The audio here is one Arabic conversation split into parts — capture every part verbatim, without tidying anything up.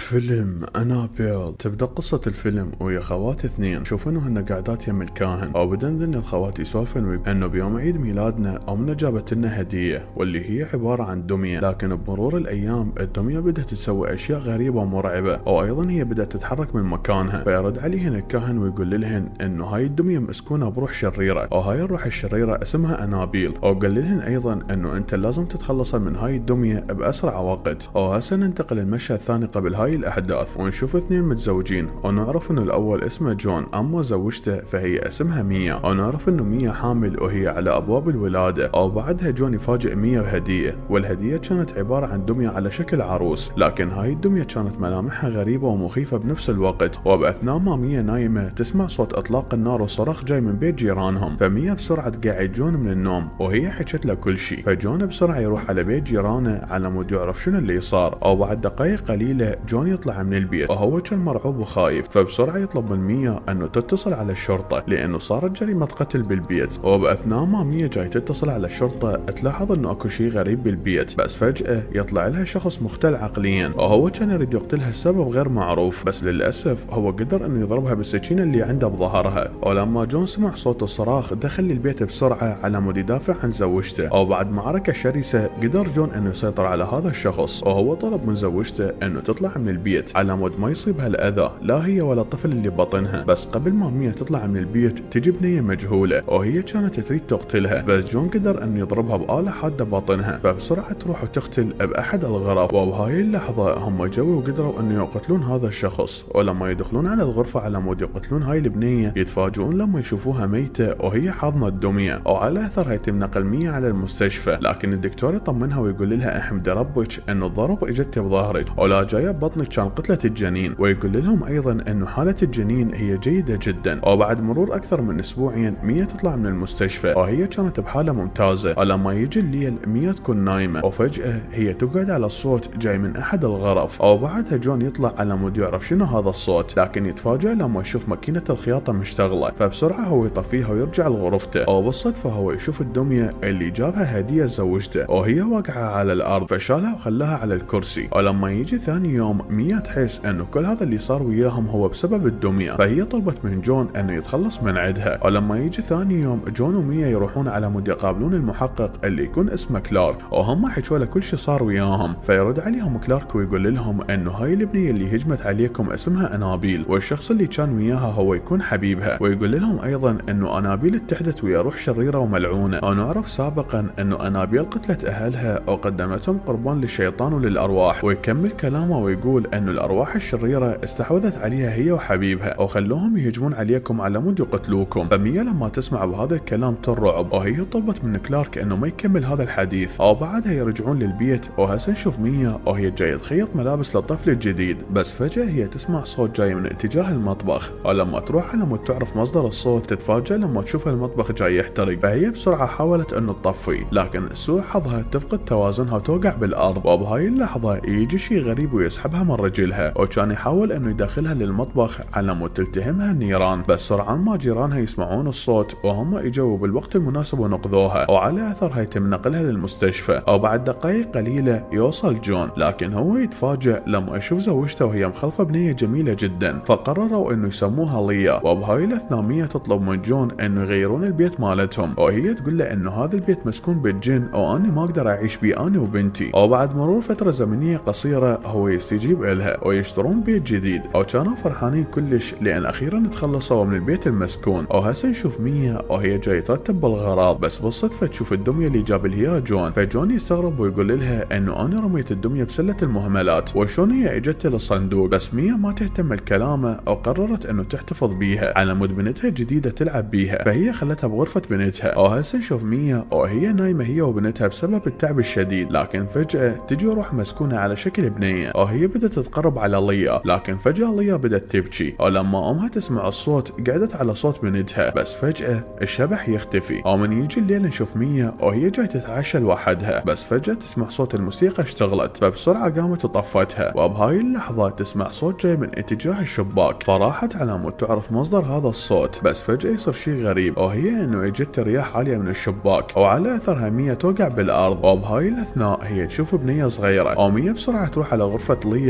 فيلم أنابيل. تبدأ قصة الفيلم ويا خوات اثنين يشوفون هن قاعدات يم الكاهن، وبدن ذن الخوات يسولفن انه بيوم عيد ميلادنا امنا جابت لنا هدية واللي هي عبارة عن دمية، لكن بمرور الايام الدمية بدأت تسوي اشياء غريبة ومرعبة، وايضا هي بدأت تتحرك من مكانها. فيرد عليهن الكاهن ويقول لهن انه هاي الدمية مسكونة بروح شريرة، وهاي الروح الشريرة اسمها أنابيل، وقال لهن ايضا انه انت لازم تتخلصن من هاي الدمية باسرع وقت. وهسه ننتقل المشهد الثاني قبل هاي الاحداث، ونشوف اثنين متزوجين، ونعرف انه الاول اسمه جون، اما زوجته فهي اسمها ميا، ونعرف انه ميا حامل وهي على ابواب الولاده. وبعدها جون يفاجئ ميا بهديه، والهديه كانت عباره عن دميه على شكل عروس، لكن هاي الدميه كانت ملامحها غريبه ومخيفه بنفس الوقت. وباثناء ما ميا نايمه تسمع صوت اطلاق النار وصراخ جاي من بيت جيرانهم، فميا بسرعه تقعد جون من النوم وهي حكت له كل شيء. فجون بسرعه يروح على بيت جيرانه على مود يعرف شنو اللي صار. وبعد دقائق قليله جون يطلع من البيت وهو كان مرعوب وخايف، فبسرعه يطلب من ميا انه تتصل على الشرطه لانه صارت جريمه قتل بالبيت. وباثناء ما ميا جاي تتصل على الشرطه تلاحظ انه اكو شيء غريب بالبيت، بس فجاه يطلع لها شخص مختل عقليا وهو كان يريد يقتلها السبب غير معروف، بس للاسف هو قدر انه يضربها بالسكينه اللي عنده بظهرها. ولما جون سمع صوت الصراخ دخل البيت بسرعه على مود يدافع عن زوجته. وبعد معركه شرسه قدر جون انه يسيطر على هذا الشخص، وهو طلب من زوجته انه تطلع من البيت على مود ما يصيبها الاذى لا هي ولا الطفل اللي ببطنها. بس قبل ما ميا تطلع من البيت تجي بنيه مجهوله وهي كانت تريد تقتلها، بس جون قدر انه يضربها بآلة حاده ببطنها، فبسرعه تروح وتقتل باحد الغرف. وبهاي اللحظه هم جوي وقدروا انه يقتلون هذا الشخص. ولما يدخلون على الغرفه على مود يقتلون هاي البنيه يتفاجئون لما يشوفوها ميته وهي حاضنه الدميه، وعلى اثرها يتم نقل ميا على المستشفى. لكن الدكتور يطمنها ويقول لها احمد ربك انه الضرب اجت بظهرك ولا جايه ببطنك كان قتله الجنين، ويقول لهم ايضا انه حاله الجنين هي جيده جدا. وبعد مرور اكثر من اسبوعين ميا تطلع من المستشفى وهي كانت بحاله ممتازه. ولما يجي الليل ميا تكون نايمه وفجاه هي تقعد على الصوت جاي من احد الغرف. وبعدها جون يطلع على مود يعرف شنو هذا الصوت، لكن يتفاجئ لما يشوف ماكينه الخياطه مشتغله، فبسرعه هو يطفيها ويرجع لغرفته. وبالصدفه هو يشوف الدميه اللي جابها هديه زوجته وهي واقعه على الارض، فشالها وخلاها على الكرسي. ولما يجي ثاني يوم ميا تحس انه كل هذا اللي صار وياهم هو بسبب الدميه، فهي طلبت من جون انه يتخلص من عندها. ولما يجي ثاني يوم جون وميا يروحون على مود يقابلون المحقق اللي يكون اسمه كلارك، وهم حكوا له كل شيء صار وياهم. فيرد عليهم كلارك ويقول لهم انه هاي البنيه اللي هجمت عليكم اسمها أنابيل، والشخص اللي كان وياها هو يكون حبيبها. ويقول لهم ايضا انه أنابيل اتحدت ويا روح شريره وملعونه، ونعرف سابقا انه أنابيل قتلت اهلها وقدمتهم قربان للشيطان وللارواح. ويكمل كلامه ويقول انه الارواح الشريره استحوذت عليها هي وحبيبها وخلوهم يهجمون عليكم على مود يقتلوكم. فميا لما تسمع بهذا الكلام ترعب، وهي طلبت من كلارك انه ما يكمل هذا الحديث. وبعدها يرجعون للبيت، وهسه نشوف ميا وهي جايه تخيط ملابس للطفل الجديد، بس فجاه هي تسمع صوت جاي من اتجاه المطبخ. ولما تروح على مود تعرف مصدر الصوت تتفاجئ لما تشوف المطبخ جاي يحترق، فهي بسرعه حاولت انه تطفي، لكن سوء حظها تفقد توازنها وتوقع بالارض. وبهاي اللحظه يجي شيء غريب ويسحبها من رجلها، وكان يحاول انه يدخلها للمطبخ على مود تلتهمها النيران، بس سرعان ما جيرانها يسمعون الصوت وهم اجوا بالوقت المناسب ونقذوها، وعلى اثرها يتم نقلها للمستشفى. وبعد دقائق قليله يوصل جون، لكن هو يتفاجئ لما يشوف زوجته وهي مخلفه بنيه جميله جدا، فقرروا انه يسموها ليا. وبهاي الاثناء ميا تطلب من جون انه يغيرون البيت مالتهم، وهي تقول له انه هذا البيت مسكون بالجن واني ما اقدر اعيش بيه انا وبنتي. وبعد مرور فتره زمنيه قصيره هو يستجيب لها ويشترون بيت جديد، وكانوا فرحانين كلش لان اخيرا تخلصوا من البيت المسكون. وهسه نشوف ميا وهي جاي ترتب بالغراض، بس بالصدفه تشوف الدميه اللي جاب لها جون، فجون يستغرب ويقول لها انه انا رميت الدميه بسله المهملات وشون هي اجت للصندوق. بس ميا ما تهتم الكلامه وقررت انه تحتفظ بيها على مود بنتها الجديده تلعب بيها، فهي خلتها بغرفه بنتها. وهسه نشوف ميا وهي نايمه هي وبنتها بسبب التعب الشديد، لكن فجاه تجي روح مسكونه على شكل بنيه وهي بدت تتقرب على ليا، لكن فجاه ليا بدت تبكي. ولما امها تسمع الصوت قعدت على صوت بنتها، بس فجاه الشبح يختفي. ومن يجي الليل نشوف ميا وهي جاي تتعشى لوحدها، بس فجاه تسمع صوت الموسيقى اشتغلت، فبسرعه قامت وطفتها. وبهاي اللحظه تسمع صوت جاي من اتجاه الشباك، فراحت على مود تعرف مصدر هذا الصوت، بس فجاه يصير شيء غريب وهي انه اجت رياح عاليه من الشباك، وعلى اثرها ميا توقع بالارض. وبهاي الاثناء هي تشوف بنيه صغيره، وميا بسرعه تروح على غرفه ليا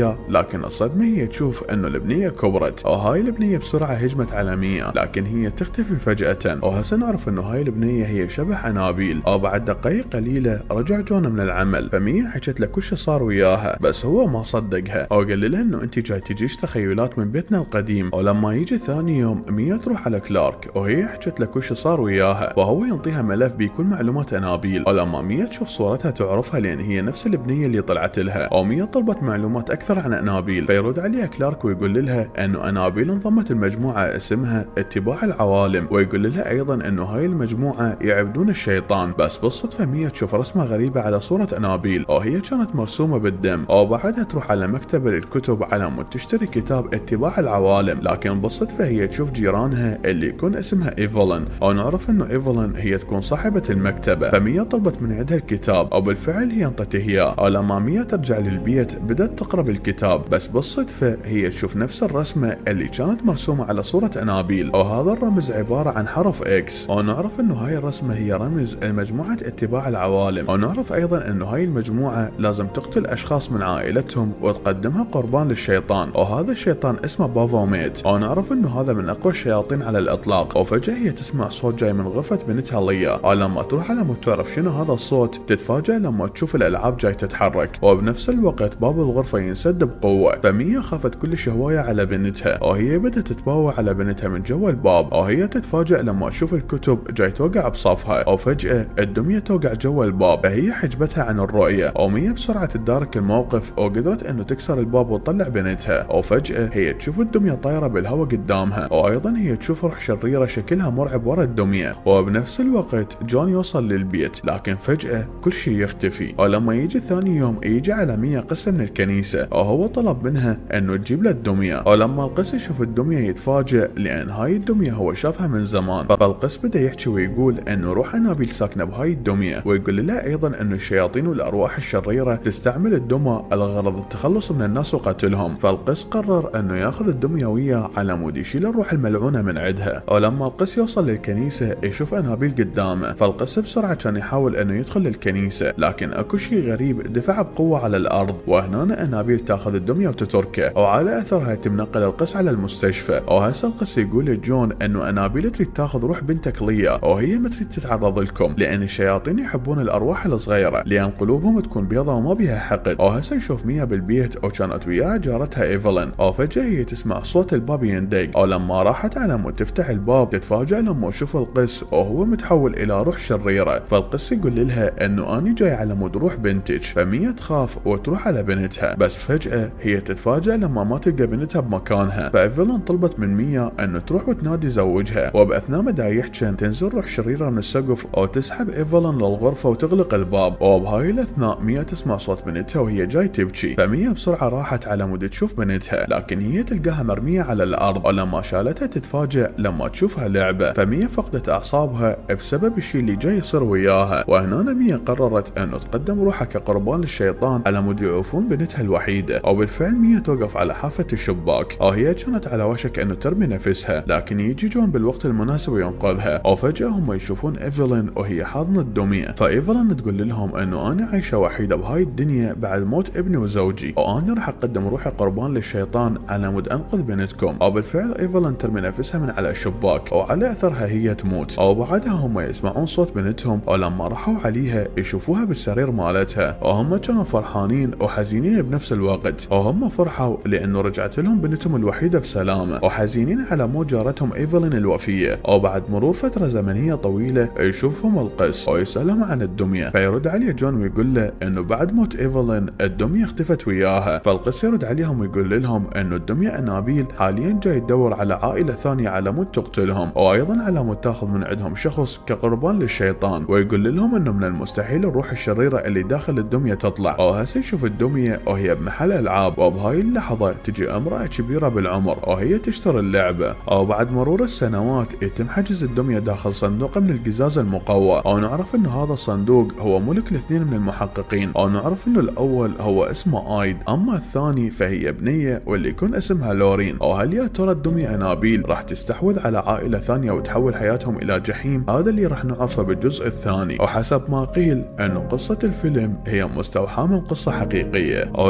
وياه، لكن الصدمة هي تشوف انه البنية كبرت، وهاي البنية بسرعة هجمت على ميا، لكن هي تختفي فجأة. وهسه نعرف انه هاي البنية هي شبح انابيل. وبعد دقائق قليلة رجع جون من العمل، فميا حكت له كل شي صار وياها، بس هو ما صدقها وقال لها انه انت جاي تجيش تخيلات من بيتنا القديم. ولما يجي ثاني يوم ميا تروح على كلارك وهي حكت له كل شي صار وياها، وهو ينطيها ملف بكل معلومات انابيل. ولما ميا تشوف صورتها تعرفها لان هي نفس البنية اللي طلعت لها. وميا طلبت معلومات اكثر عن انابيل، فيرد عليها كلارك ويقول لها انه انابيل انضمت المجموعة اسمها اتباع العوالم، ويقول لها ايضا انه هاي المجموعة يعبدون الشيطان. بس بالصدفة ميا تشوف رسمة غريبة على صورة انابيل وهي كانت مرسومة بالدم، وبعدها تروح على مكتبة الكتب على مود تشتري كتاب اتباع العوالم. لكن بالصدفة هي تشوف جيرانها اللي يكون اسمها ايفلين، ونعرف انه ايفلين هي تكون صاحبة المكتبة. فميا طلبت من عندها الكتاب وبالفعل هي انطته اياه. ولما ميا ترجع للبيت بدأت تقرا بالكتاب، بس بالصدفة هي تشوف نفس الرسمة اللي كانت مرسومة على صورة انابيل، وهذا الرمز عبارة عن حرف اكس. ونعرف انه هاي الرسمة هي رمز لمجموعة اتباع العوالم. ونعرف ايضا انه هاي المجموعة لازم تقتل اشخاص من عائلتهم وتقدمها قربان للشيطان، وهذا الشيطان اسمه بافوميت. ونعرف انه هذا من اقوى الشياطين على الاطلاق. وفجأة هي تسمع صوت جاي من غرفة بنتها ليا، ولما تروح على مود تعرف شنو هذا الصوت تتفاجأ لما تشوف الالعاب جاي تتحرك، وبنفس الوقت باب الغرفة ينسد بقوة. فميا خافت كلش هواية على بنتها، وهي بدأت تتباوع على بنتها من جوا الباب، وهي تتفاجأ لما تشوف الكتب جاي توقع بصفها. وفجأة الدمية توقع جوا الباب، فهي حجبتها عن الرؤية. وميا بسرعة تدارك الموقف وقدرت انه تكسر الباب وتطلع بنتها. وفجأة هي تشوف الدمية طايرة بالهواء قدامها، وايضا هي تشوف روح شريرة شكلها مرعب ورا الدمية. وبنفس الوقت جون يوصل للبيت، لكن فجأة كل شيء يختفي. ولما يجي ثاني يوم يجي على ميا قس من الكنيسة، وهو طلب منها انه تجيب له الدمية. ولما القس يشوف الدمية يتفاجئ لان هاي الدمية هو شافها من زمان. فالقس بدا يحكي ويقول انه روح انابيل ساكنة بهاي الدمية، ويقول لها ايضا انه الشياطين والارواح الشريرة تستعمل الدمى لغرض التخلص من الناس وقتلهم. فالقس قرر انه ياخذ الدمية وياه على مود يشيل الروح الملعونة من عندها. ولما القس يوصل للكنيسة يشوف انابيل قدامه، فالقس بسرعة كان يحاول انه يدخل للكنيسة، لكن اكو شيء غريب دفع بقوة على الارض. وهنا انابيل تاخذ الدمية وتتركه، وعلى اثرها يتم نقل القس على المستشفى. وهسه القس يقول لجون انه انابيل تريد تاخذ روح بنتك ليا، وهي ما تريد تتعرض لكم لان الشياطين يحبون الارواح الصغيرة لان قلوبهم تكون بيضة وما بيها حقد. وهسه نشوف ميا بالبيت وكانت وياها جارتها ايفلين، وفجأة هي تسمع صوت الباب يندق. ولما راحت على مود تفتح الباب تتفاجأ لما تشوف القس وهو متحول الى روح شريرة. فالقس يقول لها انه اني جاي على مود روح بنتك. فميا تخاف وتروح على بنتها، بس فجأة هي تتفاجأ لما ما تلقى بنتها بمكانها. فايفلين طلبت من ميا انه تروح وتنادي زوجها، وباثناء ما دا يحكي تنزل روح شريرة من السقف وتسحب ايفلين للغرفة وتغلق الباب. وبهاي الاثناء ميا تسمع صوت بنتها وهي جاي تبكي. فميا بسرعة راحت على مود تشوف بنتها، لكن هي تلقاها مرمية على الارض. ولما شالتها تتفاجأ لما تشوفها لعبة. فميا فقدت اعصابها بسبب الشيء اللي جاي يصير وياها. وهنا ميا قررت انه تقدم روحها كقربان للشيطان على مود يعوفون بنتها الوحيدة. وبالفعل ميا توقف على حافة الشباك، وهي كانت على وشك انه ترمي نفسها، لكن يجي جون بالوقت المناسب وينقذها. وفجأة هم يشوفون ايفلين وهي حاضنة الدمية. فايفلين تقول لهم انه انا عايشة وحيدة بهاي الدنيا بعد موت ابني وزوجي، وانا راح اقدم روحي قربان للشيطان على مود انقذ بنتكم. وبالفعل ايفلين ترمي نفسها من على الشباك، وعلى اثرها هي تموت. وبعدها هم يسمعون صوت بنتهم، ولما راحوا عليها يشوفوها بالسرير مالتها، وهم كانوا فرحانين وحزينين بنفس الوقت. وهم فرحوا لانه رجعت لهم بنتهم الوحيدة بسلامة، وحزينين على موت جارتهم ايفلين الوفية. وبعد مرور فترة زمنية طويلة يشوفهم القس ويسألهم عن الدمية، فيرد عليه جون ويقول له انه بعد موت ايفلين الدمية اختفت وياها. فالقس يرد عليهم ويقول لهم انه الدمية انابيل حاليا جاي تدور على عائلة ثانية على مود تقتلهم، وايضا على مود تاخذ من عندهم شخص كقربان للشيطان. ويقول لهم انه من المستحيل الروح الشريرة اللي داخل الدمية تطلع. وهسه يشوف الدمية وهي بمحل العاب، وبهاي اللحظة تجي امرأة كبيرة بالعمر وهي تشتري اللعبة. وبعد مرور السنوات يتم حجز الدمية داخل صندوق من القزاز المقوى، ونعرف انه هذا الصندوق هو ملك الاثنين من المحققين. ونعرف انه الاول هو اسمه ايد، اما الثاني فهي بنية واللي يكون اسمها لورين. وهل يا ترى الدمية انابيل راح تستحوذ على عائلة ثانية وتحول حياتهم الى جحيم؟ هذا اللي راح نعرفه بالجزء الثاني. وحسب ما قيل انه قصة الفيلم هي مستوحاة من قصة حقيقية. ولهنا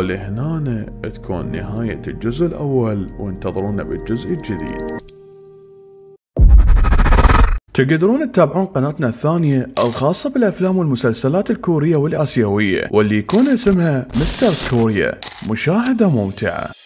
وهنا تكون نهاية الجزء الأول، وانتظرونا بالجزء الجديد. تقدرون تتابعون قناتنا الثانية الخاصة بالأفلام والمسلسلات الكورية والآسيوية، واللي يكون اسمها مستر كوريا. مشاهدة ممتعة.